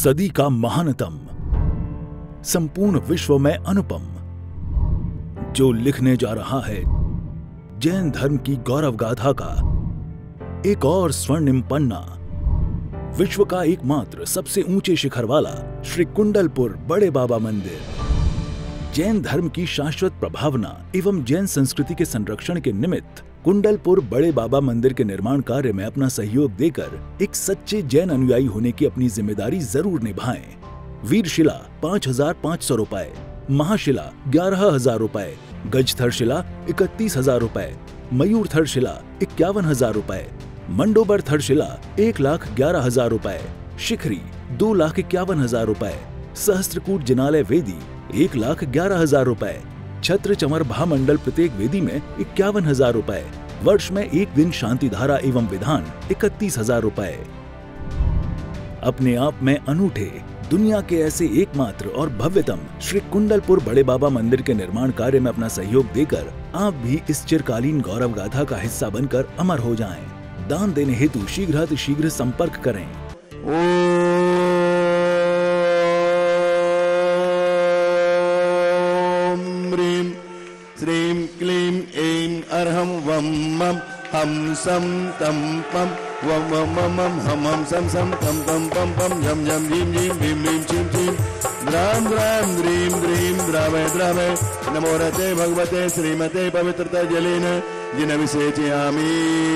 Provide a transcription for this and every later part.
सदी का महानतम, संपूर्ण विश्व में अनुपम, जो लिखने जा रहा है जैन धर्म की गौरव गाथा का एक और स्वर्णिम पन्ना। विश्व का एकमात्र सबसे ऊंचे शिखर वाला श्री कुंडलपुर बड़े बाबा मंदिर, जैन धर्म की शाश्वत प्रभावना एवं जैन संस्कृति के संरक्षण के निमित्त कुंडलपुर बड़े बाबा मंदिर के निर्माण कार्य में अपना सहयोग देकर एक सच्चे जैन अनुयायी होने की अपनी जिम्मेदारी जरूर निभाएं। वीरशिला 5,500 रुपए, महाशिला 11,000 रुपए, गजथर शिला 31,000 रुपए, मयूरथर शिला 51,000 रुपए, मंडोबर थर शिला 1,11,000 रुपए, शिखरी 2,51,000 रुपए, सहस्त्रकूट जिनालय वेदी 1,11,000 रुपए, छत्र चमर भामंडल प्रत्येक वेदी में 51,000 रुपए, वर्ष में एक दिन शांति धारा एवं विधान 31,000 रुपए। अपने आप में अनूठे, दुनिया के ऐसे एकमात्र और भव्यतम श्री कुंडलपुर बड़े बाबा मंदिर के निर्माण कार्य में अपना सहयोग देकर आप भी इस चिरकालीन गौरव गाथा का हिस्सा बनकर अमर हो जाएं। दान देने हेतु शीघ्र संपर्क करें। श्रीं क्लीं ऐं अर्हं वं मं हम सं तं पं वं वं मं मं हम हम सं सं तं तं पं पं झं झं झीं झीं भीं भीं छीं छीं द्रां द्रां द्रीं द्रीं द्रावय द्रावय नमो रते भगवते श्रीमते पवित्रता जलेन जिनविसेचयामि।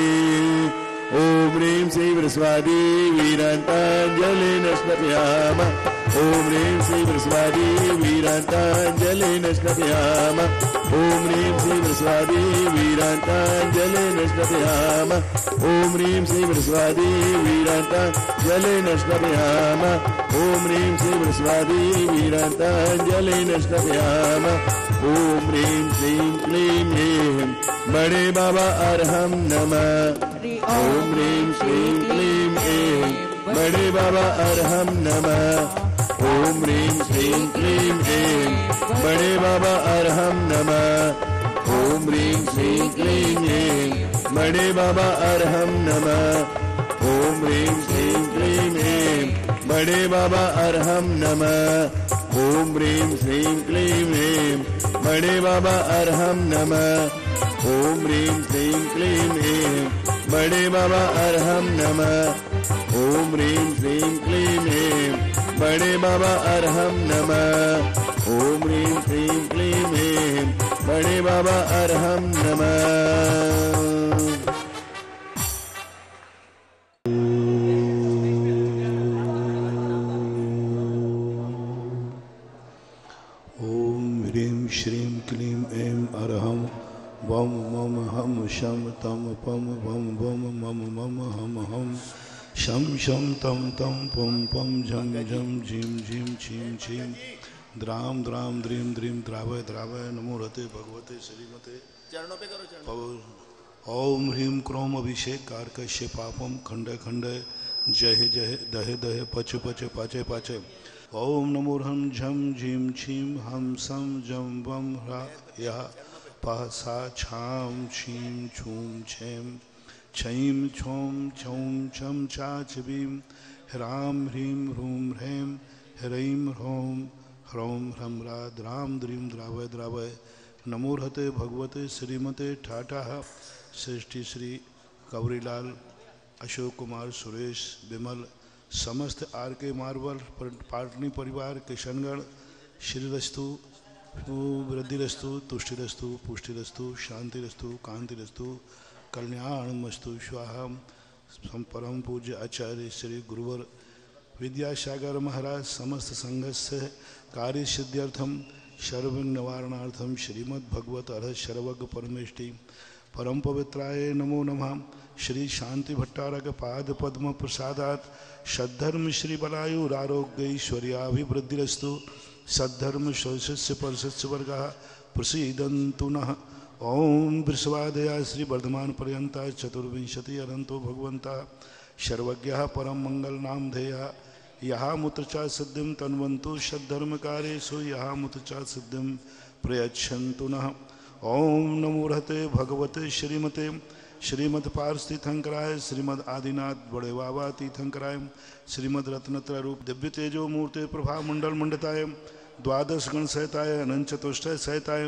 ॐ ह्रीं श्री वृषभादि वीरान्ताञ्जलेन स्नपयामः। ॐ ह्रीं श्री वृषभादि वीरान्ताञ्जलेन स्नपयामः। ॐ ह्रीं श्री वृषभादि वीरान्ताञ्जलेन स्नपयामः। ॐ ह्रीं श्री वृषभादि वीरान्ताञ्जलेन स्नपयामः। ॐ ह्रीं श्री वृषभादि वीरान्ताञ्जलेन स्नपयामः। ॐ ह्रीं श्रीं क्लीं ऐं बड़े बाबा अर्हं नमः। ॐ ह्रीं श्रीं क्लीं ऐं बड़े बाबा अर्हं नमः। ॐ ह्रीं श्रीं क्लीं ऐं बड़े बाबा अर्हं नमः। ॐ ह्रीं श्रीं क्लीं ऐं बड़े बाबा अर्हं नमः। ॐ ह्रीं श्रीं क्लीं ऐं बड़े बाबा अर्हं नमः। ॐ ह्रीं श्रीं क्लीं ऐं बड़े बाबा अर्हं नमः। ॐ ह्रीं श्रीं क्लीं ऐं बड़े बाबा अर्हं नमः। ॐ ह्रीं श्रीं क्लीं ऐं बड़े बाबा अर्हं नमः। ॐ ह्रीं श्रीं क्लीं ऐं बड़े बाबा अर्हं नमः। श्रीं क्लीं ऐं अर्हं वं मम हम शम तम पम वम वम मम मम हम हम शम शम तम तम पम पम झम झम झीम झीम छीम छीम द्राम द्राम द्रीम द्रीम द्रावय द्रावय नमो रते भगवते श्रीमते चरणों पे करो। ओम ह्रीं क्रोम अभिषेक कारकश्य पापम खंड खंड जय जय दहे दहे पच पच पाचे पाचे। ओम नमो हम झम झीम छीम हम सम जम वम ह्रा या पासा छाम छीम छूम छेम छईम छोम छौम छम चाच भीम ह्राम ह्रीं ह्रूम ह्रैम ह्रैम ह्रौम ह्रौम ह्रम रा द्राम द्रीम द्रावय द्रावय नमो हते भगवते श्रीमते ठाठा सृष्टि श्री गौरीलाल अशोक कुमार सुरेश विमल समस्त आर के मार्बल पाटनी परिवार किशनगढ़ श्रीरस्तु वृद्धिरस्तु तुष्टिरस्तु पुष्टिरस्तु शांतिरस्तु कांतिरस्तु कल्याणमस्तु स्वाहा। परम पूज्य आचार्य श्री गुरुवर विद्यासागर महाराज समस्त संघस्य कार्य सिद्ध्यर्थम सर्व निवारणार्थम श्रीमद् भगवत अर्ह सर्वज्ञ परमेष्टि परम पवित्राय नमो नमः। श्री शांति भट्टारक पाद पद्म प्रसादात सद्धर्म श्री बलायुरारोग्यैश्वर्याभिवृद्धिरस्तु सद्धर्म शोषस्य परशस्य वर्गा प्रसीदन्तु नः। ओम वृषभादया श्री वर्धमान पर्यंता चतुर्विंशति अनंतो भगवंता सर्वज्ञः परम मंगल नाम धेया यहाँ मुत्रचा सिद्धिं तन्वन्तु सद्धर्म कार्येषु यहाँ मुत्रचा सिद्धिं प्रयच्छन्तु नः। ओम नमो रहते भगवते श्रीमते श्रीमद पार्स तीर्थंकराय, श्रीमद आदिनाथ बड़े बाबा तीर्थंकराय, श्रीमद रत्नत्रय रूप दिव्य तेजो मूर्ति प्रभा मंडल मंडिताय, द्वादश गण सहिताय, अनंत चतुष्टय सहिताय,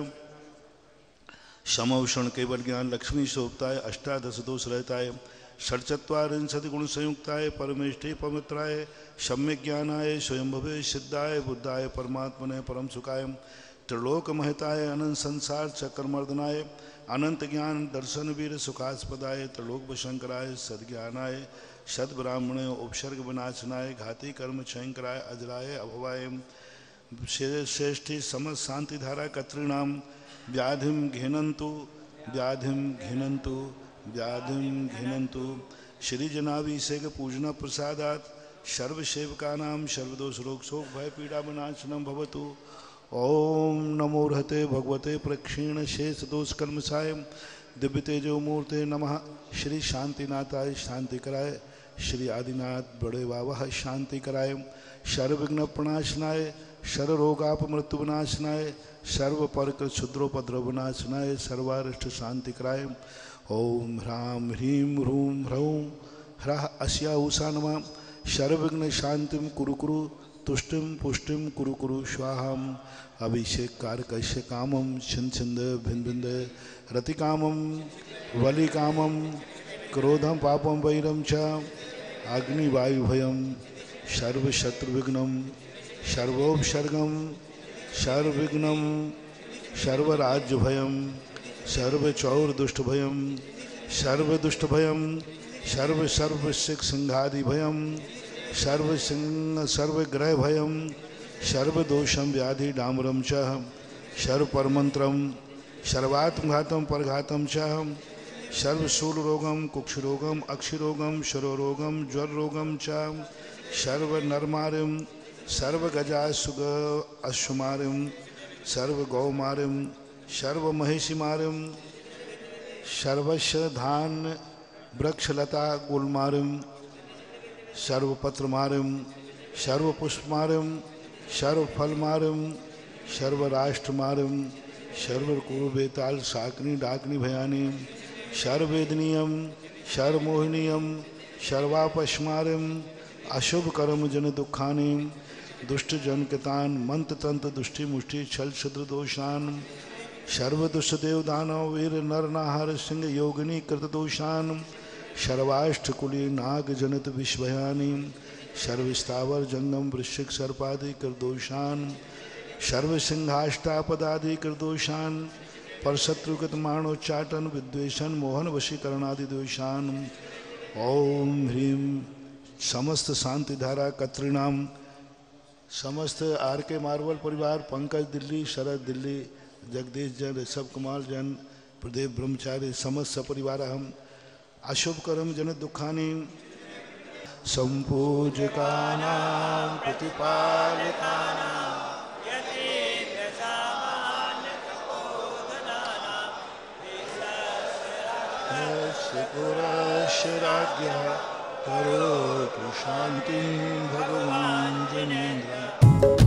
समौषण केवल ज्ञान लक्ष्मी शोभताय, अष्टादश दोष रहताय, षट्चत्वारिंशति गुण संयुक्ताय, परमेष्ठि पवित्राय, सम्यक ज्ञानाय, स्वयंभवे सिद्धाय, बुद्धाय परमात्मने परम सुखाय, त्रिलोक महताय, अनंत संसार चक्रमर्दनाय, अनंत ज्ञान दर्शन वीर सुखास्पदाय, त्रिलोक शंकराय, सद्ज्ञानाय, सद्ब्राह्मणे उपसर्ग विनाशनाय, घाती कर्म क्षयंकराय, अजराय अभवाय, श्रेष्ठी समस्त शांति धारा कत्रीणाम, व्याधिम घिनंतु व्याधिम घिनंतु व्याधिम घिनंतु, श्री जनाभिषेक पूजना प्रसादात सर्वसेवकानां सर्वदोष रोग शोक भय पीड़ा विनाशनम भवतु। ओम नमो रहते भगवते प्रक्षीण शेष दोष कर्मसाय दिव्य तेजो मूर्ते नमः। श्री शांतिनाथाय शांति कराय, श्री आदिनाथ बड़े बाबा शांति कराय, सर्वविघ्न प्रणाशनाय, सर्व रोगाप मृत्यु विनाशनाय, सर्व परकृत क्षुद्रोपद्रव विनाशनाय, सर्वारिष्ट शांति कराय। ओम ह्रां ह्रीं ह्रूं ह्रौं ह्रः अस्या उषा नमः। सर्वविघ्न शांतिम कुरु कुरु, तुष्टिम पुष्टिम कुरु कुरु स्वाहाम। अभिषेक कारकस्य कामम छिंद छिंद भिंद भिंद रतिकामम वलिकामम, क्रोधम पापम वैरम च अग्निवायुभयम, सर्वशत्रुविघ्नम सर्वोपसर्गम सर्वविघ्नम सर्वराज्यभयम, सर्वचौरदुष्टभयम सर्वदुष्टभयम, सर्वसिक्संघादिभयम, सर्वग्रहभयम, सर्वदोषम व्याधि डामरम च, सर्वपरमंत्रम सर्वात्मघातम परघातम च, सर्वशूलरोगम कुक्षरोगम अक्षिरोगम शरोरोगम ज्वररोगम च, सर्वनरमार्यम सर्वगजासुग अश्वमार्यम, सर्वगौमार्यम सर्वमहिषिमार्यम, सर्वस्य धान वृक्षलता गुलमार्यम, सर्वपत्रमार्यम सर्वपुष्पमार्यम, सर्वफलमार्यम सर्वराष्ट्रमार्यम, सर्वकुरुबेताल शाकनी डाकनी भयानी, सर्ववेदनीयम सर्वमोहिनीयम सर्वापश्मार्यम, अशुभ कर्म जन दुखानी, दुष्ट जन कृतान मंत्र तंत्र दुष्टि मुष्टि छल क्षुद्र दोषान, सर्वदुष्ट देव दानव वीर नर नाहर सिंह योगिनी कृत दोषान, सर्वाष्टकुली नाग जनित विषभयानी, सर्वस्थावर जंगम वृश्चिक सर्पादि कृदोषान, सर्वसिंहाष्टापदादि कृदोषान, परशत्रुगत मानोच्चाटन विद्वेषण मोहन वशीकरणादि दोषान। ओम ह्रीं समस्त शांति धारा कत्रीणाम, समस्त आर के मार्वल परिवार, पंकज दिल्ली, शरद दिल्ली, जगदीश जैन, ऋषभ कुमार जैन, प्रदेव ब्रह्मचारी, समस्त सपरिवार हम अशुभ कर्म जन दुखानी, संपूजकानां प्रतिपालकानां, राज्ञः करोतु शान्तिं भगवान् जिनेन्द्र।